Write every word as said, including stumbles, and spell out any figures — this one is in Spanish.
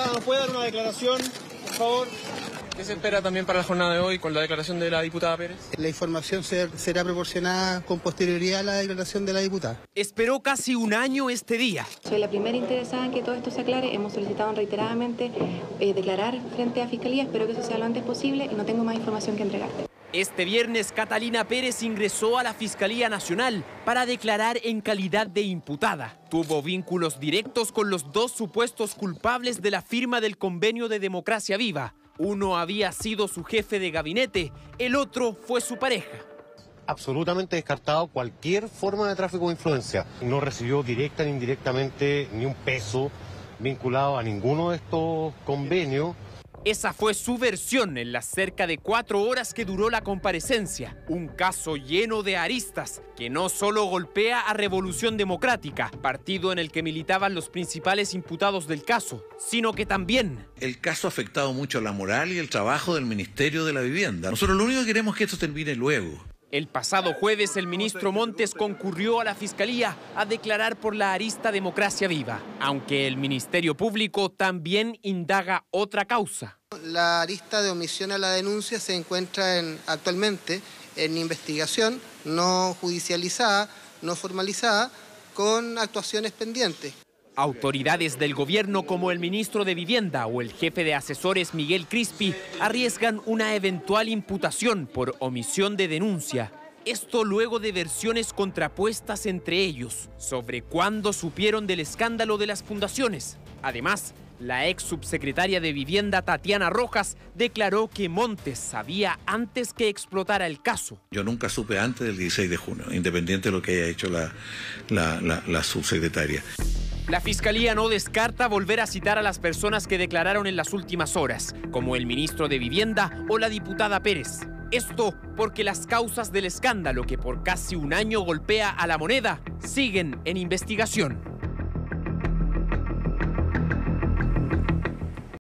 ¿nos puede dar una declaración, por favor? ¿Qué se espera también para la jornada de hoy con la declaración de la diputada Pérez? La información ser, será proporcionada con posterioridad a la declaración de la diputada. Esperó casi un año este día. Soy la primera interesada en que todo esto se aclare. Hemos solicitado reiteradamente eh, declarar frente a Fiscalía. Espero que eso sea lo antes posible y no tengo más información que entregarte. Este viernes, Catalina Pérez ingresó a la Fiscalía Nacional para declarar en calidad de imputada. Tuvo vínculos directos con los dos supuestos culpables de la firma del convenio de Democracia Viva. Uno había sido su jefe de gabinete, el otro fue su pareja. Absolutamente descartado cualquier forma de tráfico de influencia. No recibió directa ni indirectamente ni un peso vinculado a ninguno de estos convenios. Esa fue su versión en las cerca de cuatro horas que duró la comparecencia. Un caso lleno de aristas que no solo golpea a Revolución Democrática, partido en el que militaban los principales imputados del caso, sino que también... El caso ha afectado mucho la moral y el trabajo del Ministerio de la Vivienda. Nosotros lo único que queremos es que esto termine luego. El pasado jueves, el ministro Montes concurrió a la Fiscalía a declarar por la arista Democracia Viva, aunque el Ministerio Público también indaga otra causa. La arista de omisión a la denuncia se encuentra en, actualmente en investigación no judicializada, no formalizada, con actuaciones pendientes. Autoridades del gobierno como el ministro de Vivienda o el jefe de asesores Miguel Crispi arriesgan una eventual imputación por omisión de denuncia. Esto luego de versiones contrapuestas entre ellos sobre cuándo supieron del escándalo de las fundaciones. Además, la ex subsecretaria de Vivienda Tatiana Rojas declaró que Montes sabía antes que explotara el caso. Yo nunca supe antes del dieciséis de junio, independiente de lo que haya hecho la, la, la, la subsecretaria. La Fiscalía no descarta volver a citar a las personas que declararon en las últimas horas, como el ministro de Vivienda o la diputada Pérez. Esto porque las causas del escándalo que por casi un año golpea a la moneda siguen en investigación.